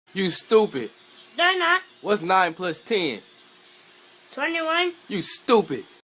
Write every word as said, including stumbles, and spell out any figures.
You stupid. They're not. What's nine plus ten? twenty-one. You stupid.